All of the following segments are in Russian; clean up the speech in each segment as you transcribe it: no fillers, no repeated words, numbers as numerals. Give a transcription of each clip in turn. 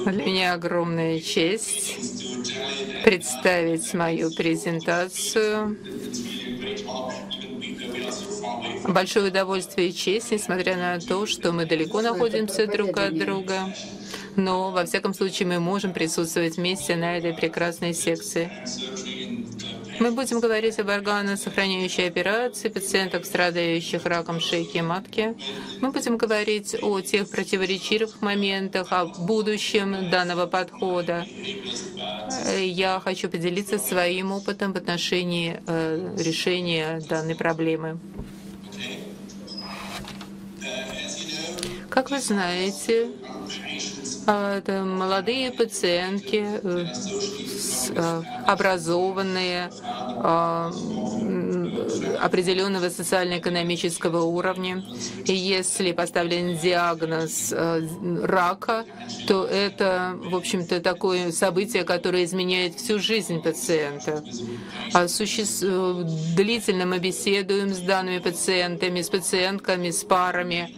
Для меня огромная честь представить мою презентацию. Большое удовольствие и честь, несмотря на то, что мы далеко находимся друг от друга. Но, во всяком случае, мы можем присутствовать вместе на этой прекрасной секции. Мы будем говорить об органосохраняющей операции, пациентах, страдающих раком шейки и матки. Мы будем говорить о тех противоречивых моментах, о будущем данного подхода. Я хочу поделиться своим опытом в отношении решения данной проблемы. Как вы знаете, это молодые пациентки, образованные, определенного социально-экономического уровня. И если поставлен диагноз рака, то это, в общем-то, такое событие, которое изменяет всю жизнь пациента. Длительно мы беседуем с данными пациентами, с пациентками, с парами.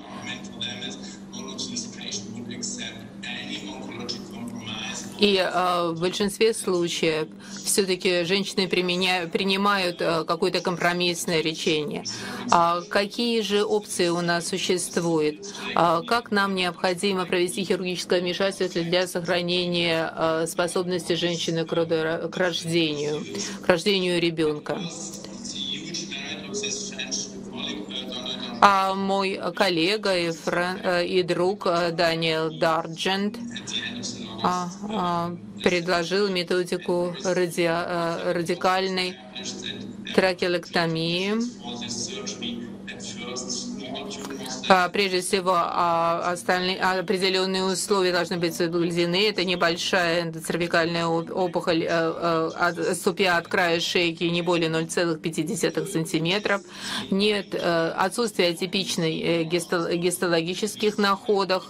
И в большинстве случаев все-таки женщины принимают какое-то компромиссное решение. Какие же опции у нас существуют? Как нам необходимо провести хирургическое вмешательство для сохранения способности женщины к рождению ребенка? Мой коллега и друг Даниэл Дарджент предложил методику радикальной трахеолектомии. Прежде всего, определенные условия должны быть соблюдены. Это небольшая эндоцервикальная опухоль, отступя от края шейки не более 0,5 сантиметров. Нет отсутствия атипичной гистологических находок.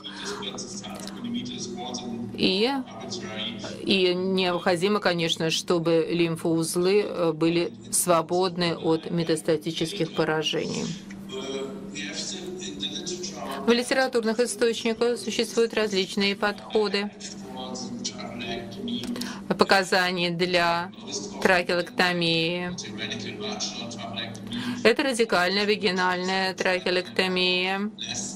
И необходимо, конечно, чтобы лимфоузлы были свободны от метастатических поражений. В литературных источниках существуют различные подходы, показания для трахеолектомии. Это радикальная вагинальная трахеолектомия,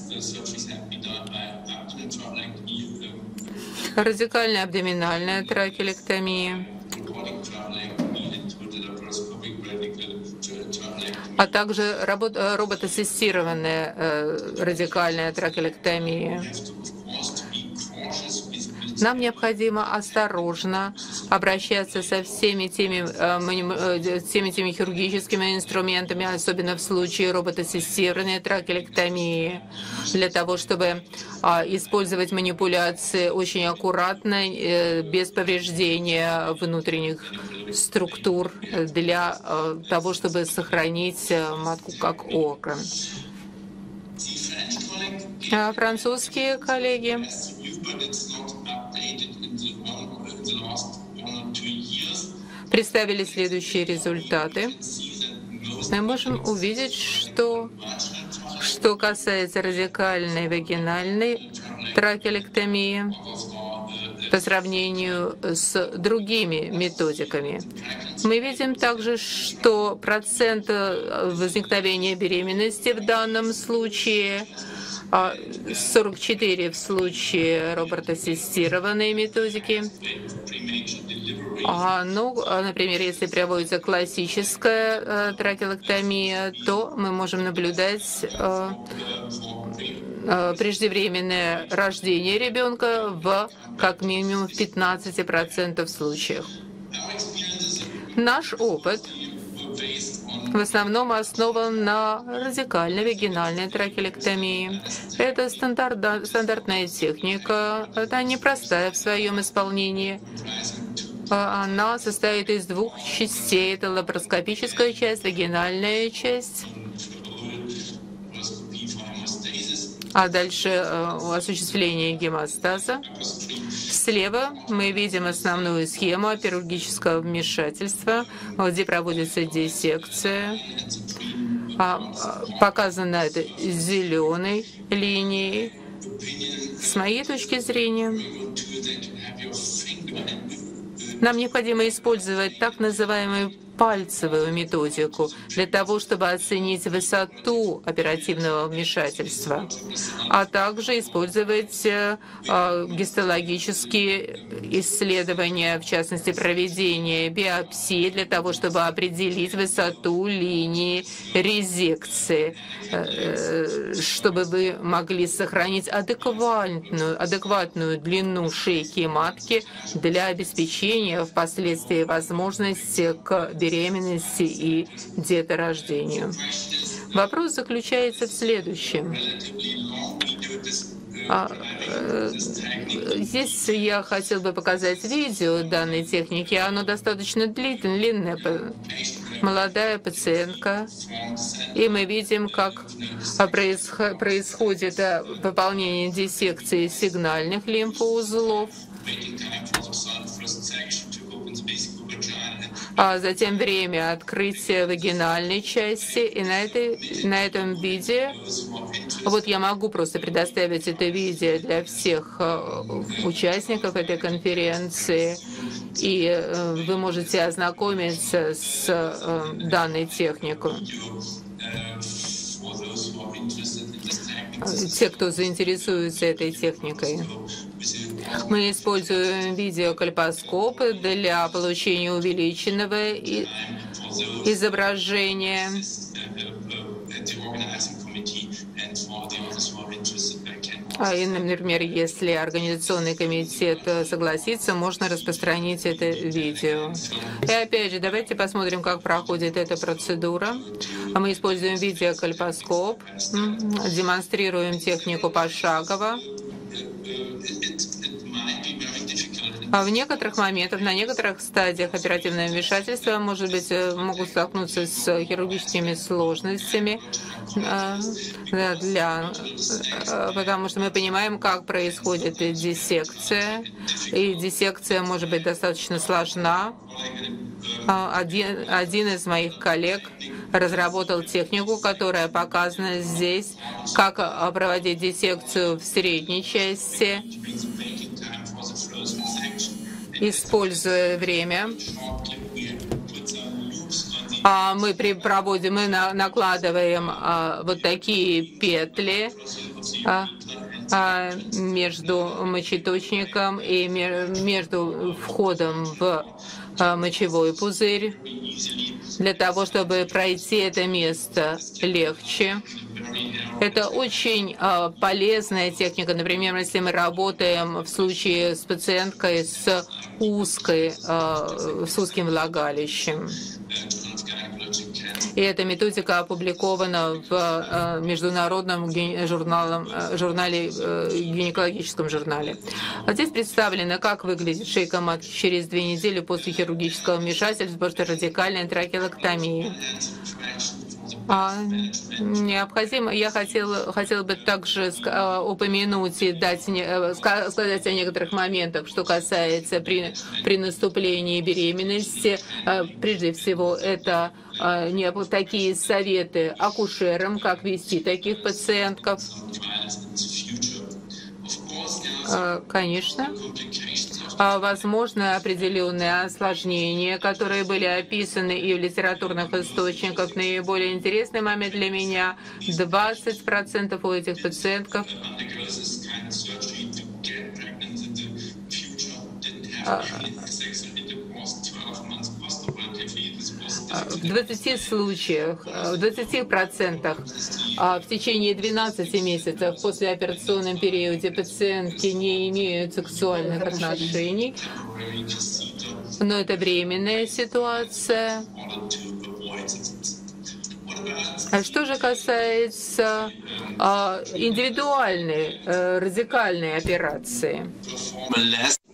радикальная абдоминальная трахеолектомия, а также роботассистированная радикальная трахеолектомия. Нам необходимо осторожно обращаться со всеми теми хирургическими инструментами, особенно в случае роботассистированной трахеолектомии, для того, чтобы использовать манипуляции очень аккуратно, без повреждения внутренних структур, для того, чтобы сохранить матку как орган. Французские коллеги представили следующие результаты. Мы можем увидеть, что касается радикальной вагинальной трахеолектомии по сравнению с другими методиками. Мы видим также, что процент возникновения беременности в данном случае 44 в случае роботассистированной методики. Например, если проводится классическая трахеолектомия, то мы можем наблюдать преждевременное рождение ребенка в как минимум в 15% случаев. Наш опыт в основном основан на радикальной вагинальной трахеолектомии. Это стандартная техника, это непростая в своем исполнении. Она состоит из двух частей. Это лапароскопическая часть, вагинальная часть. А дальше осуществление гемостаза. Слева мы видим основную схему хирургического вмешательства, где проводится диссекция. Показано это зеленой линией. моей точки зрения, нам необходимо использовать так называемую пальцевую методику для того, чтобы оценить высоту оперативного вмешательства, а также использовать гистологические исследования, в частности, проведение биопсии для того, чтобы определить высоту линии резекции, чтобы вы могли сохранить адекватную длину шейки матки для обеспечения впоследствии возможности к беременности и деторождению. Вопрос заключается в следующем. Здесь я хотел бы показать видео данной техники. Оно достаточно длинное. Молодая пациентка. И мы видим, как происходит выполнение диссекции сигнальных лимфоузлов. А затем время открытия вагинальной части. И на этом видео, вот я могу просто предоставить это видео для всех участников этой конференции, и вы можете ознакомиться с данной техникой. Те, кто заинтересуется этой техникой. Мы используем видеокальпоскопы для получения увеличенного изображения. И, например, если организационный комитет согласится, можно распространить это видео. И опять же, давайте посмотрим, как проходит эта процедура. Мы используем видеокальпоскоп, демонстрируем технику пошагово. А в некоторых моментах, на некоторых стадиях оперативного вмешательства, может быть, могут столкнуться с хирургическими сложностями, потому что мы понимаем, как происходит диссекция, и диссекция может быть достаточно сложна. Один из моих коллег разработал технику, которая показана здесь, как проводить диссекцию в средней части, используя время. Мы накладываем вот такие петли между мочеточником и между входом в мочевой пузырь, для того, чтобы пройти это место легче. Это очень полезная техника. Например, если мы работаем в случае с пациенткой с узким влагалищем. И эта методика опубликована в международном гинекологическом журнале. Вот здесь представлено, как выглядит шейка матки через 2 недели после хирургического вмешательства после радикальной трахеолектомии. Необходимо, я хотела бы также упомянуть и сказать о некоторых моментах, что касается при наступлении беременности. Прежде всего, это такие советы акушерам, как вести таких пациентов. Конечно. Возможно, определенные осложнения, которые были описаны и в литературных источниках. Наиболее интересный момент для меня — 20% у этих пациентов в 20 случаях, в 20% в течение 12 месяцев после операционном периоде пациентки не имеют сексуальных отношений, но это временная ситуация. А что же касается индивидуальной, радикальной операции?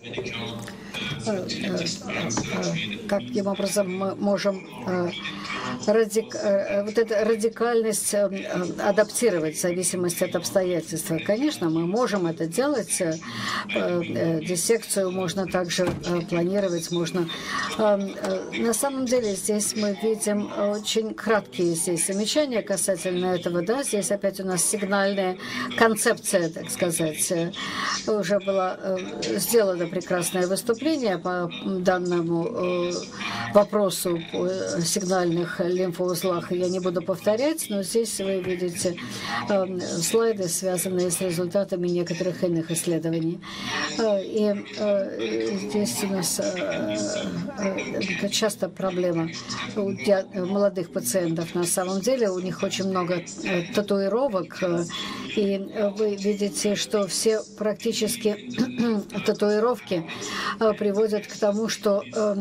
Каким образом мы можем вот эта радикальность адаптировать в зависимости от обстоятельств. Конечно, мы можем это делать. Диссекцию можно также планировать, можно. На самом деле здесь мы видим очень краткие здесь замечания касательно этого. Да, здесь опять у нас сигнальная концепция, так сказать. Уже было сделано прекрасное выступление по данному вопросу по сигнальных лимфоузлах. Я не буду повторять, но здесь вы видите слайды, связанные с результатами некоторых иных исследований. И здесь у нас часто проблема у молодых пациентов. На самом деле у них очень много татуировок, и вы видите, что все практически татуировки приводят к тому, что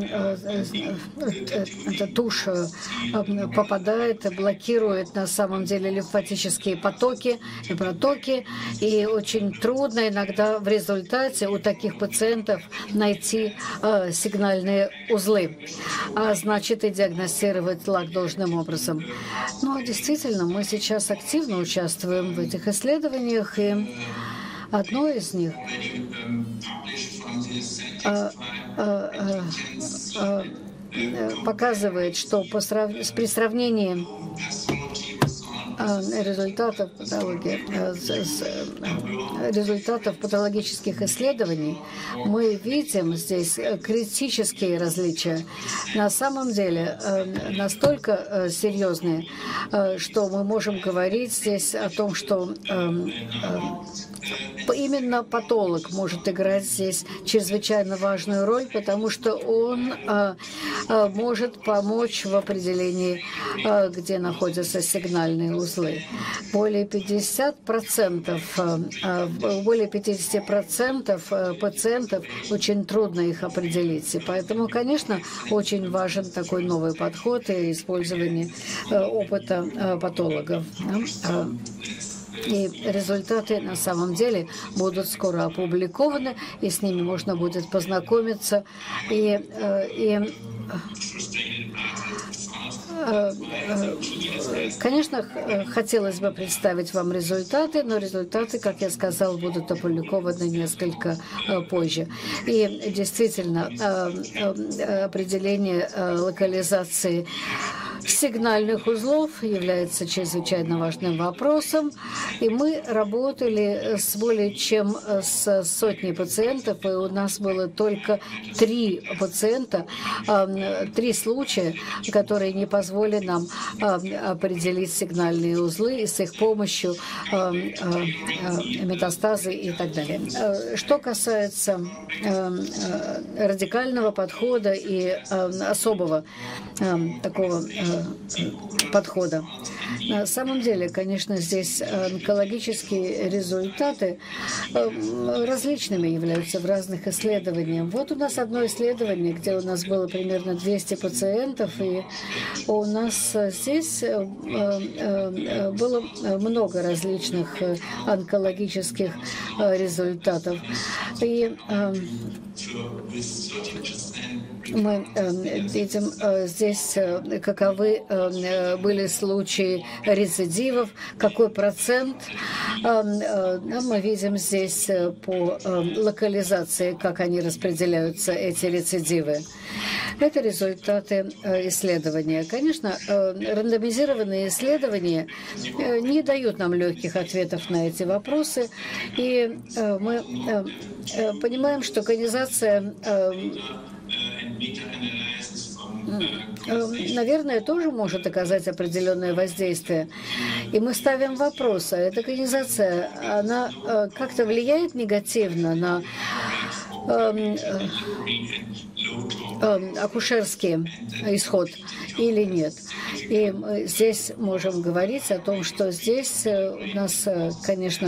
эта тушь попадает и блокирует на самом деле лимфатические потоки и протоки, и очень трудно иногда в результате у таких пациентов найти сигнальные узлы, а значит и диагностировать рак должным образом. Но действительно, мы сейчас активно участвуем в этих исследованиях, и одно из них показывает, что при сравнении результатов патологических исследований мы видим здесь критические различия. На самом деле настолько серьезные, что мы можем говорить здесь о том, что именно патолог может играть здесь чрезвычайно важную роль, потому что он может помочь в определении, где находятся сигнальные узлы. Более 50% пациентов очень трудно их определить. И поэтому, конечно, очень важен такой новый подход и использование опыта патологов. И результаты на самом деле будут скоро опубликованы, и с ними можно будет познакомиться. Конечно, хотелось бы представить вам результаты, но результаты, как я сказал, будут опубликованы несколько позже. И действительно, определение локализации сигнальных узлов является чрезвычайно важным вопросом. И мы работали с более чем с сотней пациентов, и у нас было только 3 пациента, 3 случая, которые не позволили нам определить сигнальные узлы и с их помощью метастазы и так далее. Что касается радикального подхода и особого такого подхода. На самом деле, конечно, здесь онкологические результаты различными являются в разных исследованиях. Вот у нас одно исследование, где у нас было примерно 200 пациентов, и у нас здесь было много различных онкологических результатов. И мы видим здесь, каковы были случаи рецидивов, какой процент. Мы видим здесь по локализации, как они распределяются, эти рецидивы. Это результаты исследования. Конечно, рандомизированные исследования не дают нам легких ответов на эти вопросы, и мы понимаем, что конизация, наверное, тоже может оказать определенное воздействие. И мы ставим вопрос, а эта конизация, она как-то влияет негативно на акушерский исход или нет. И мы здесь можем говорить о том, что здесь у нас, конечно,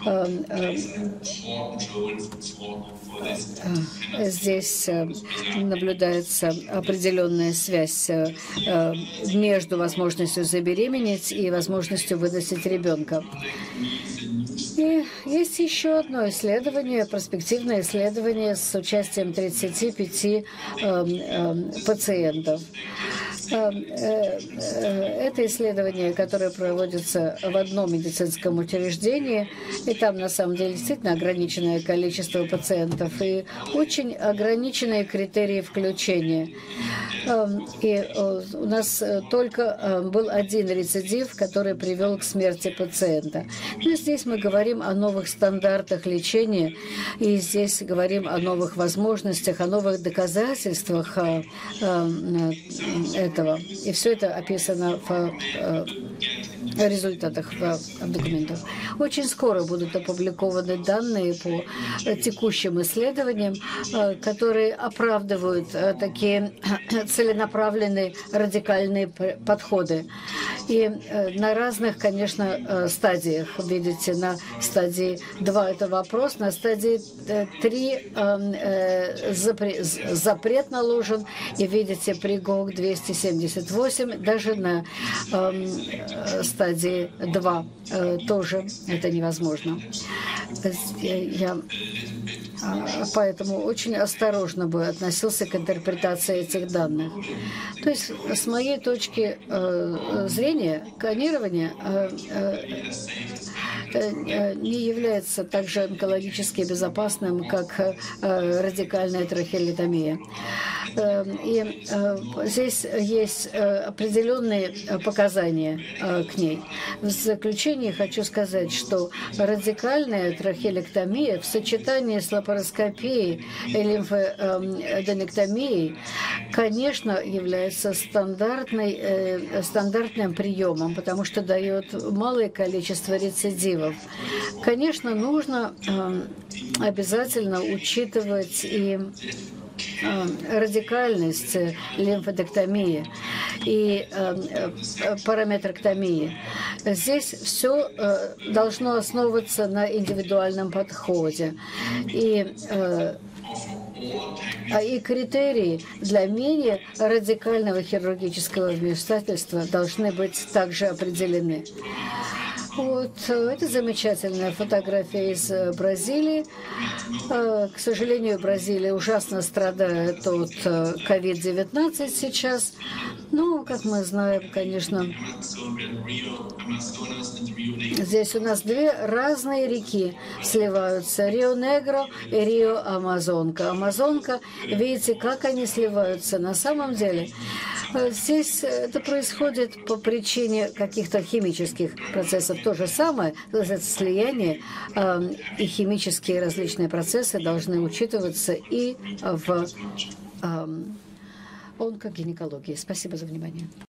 здесь наблюдается определенная связь между возможностью забеременеть и возможностью выносить ребенка. И есть еще одно исследование, перспективное исследование с участием 35 пациентов. Это исследование, которое проводится в одном медицинском учреждении, и там на самом деле действительно ограниченное количество пациентов и очень ограниченные критерии включения. И у нас только был один рецидив, который привел к смерти пациента. Но здесь мы говорим о новых стандартах лечения, и здесь говорим о новых возможностях, о новых доказательствах этого. И все это описано в результатах, в документах. Очень скоро будут опубликованы данные по текущим исследованиям, которые оправдывают такие целенаправленные радикальные подходы. И на разных, конечно, стадиях. Видите, на стадии 2 это вопрос, на стадии 3 запрет наложен, и видите, при ГОК 278, даже на стадии 2 тоже это невозможно. Я поэтому очень осторожно бы относился к интерпретации этих данных. То есть, с моей точки зрения, клонирование не является так же онкологически безопасным, как радикальная трахеотомия. И здесь есть определенные показания к ней. В заключение хочу сказать, что радикальная трахеотомия в сочетании с лапароскопией и лимфоденектомией, конечно, является стандартным приемом, потому что дает малое количество рецидивов. Конечно, нужно обязательно учитывать и радикальность лимфодектомии и параметроктомии. Здесь все должно основываться на индивидуальном подходе. И критерии для менее радикального хирургического вмешательства должны быть также определены. Вот, это замечательная фотография из Бразилии. К сожалению, Бразилия ужасно страдает от COVID-19 сейчас. Ну, как мы знаем, конечно, здесь у нас две разные реки сливаются. Рио-Негро и Рио-Амазонка. Амазонка, видите, как они сливаются на самом деле. Здесь это происходит по причине каких-то химических процессов. То же самое, это слияние и химические различные процессы должны учитываться и в онкогинекологии. Спасибо за внимание.